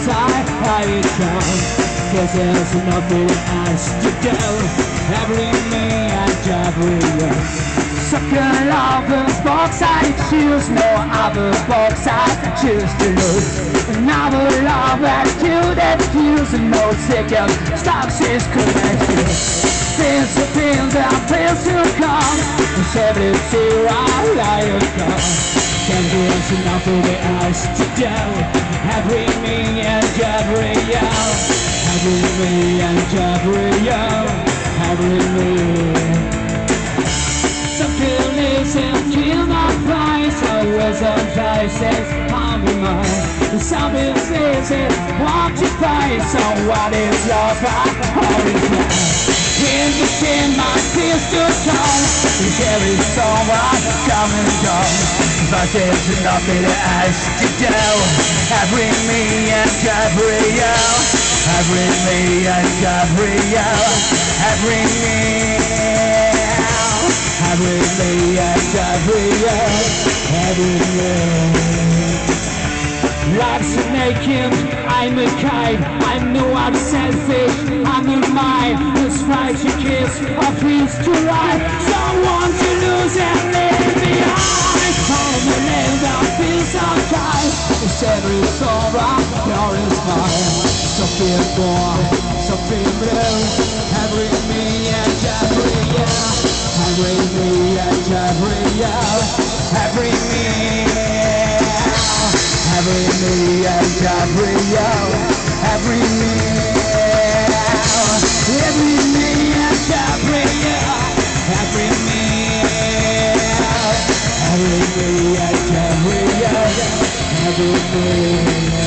inside I become. Cause there's nothing else to do. Every me and every you. Sucker lovers box I choose, no other box I choose to lose. Another love that you that use, no second stops is connection. Things to things that feels to come. Everything right I come. Can't do nothing else to do. Every me and every you. Every me and every you. Every me. Something listen, kill my price. Always on prices, I'll be mine. Something says it, want to fight. So what is love? How is love? In between my tears to come, there is someone coming down. But there's nothing else to do. Every me and every you. Every me and every you. Every me. Every me and every you. Every me. Life's naked, I'm a kite. I know I'm selfish, I'm in mine. It's right to kiss, a piece to ride. Someone to lose and leave behind. Call the name that feels so tight. It's every sorrow, yours is mine. Something more, something blue. Every me and every you. Every me and every you. Every me. Every me and every you. Every me. Every me and every you. Every me. Every me and every you. Every me.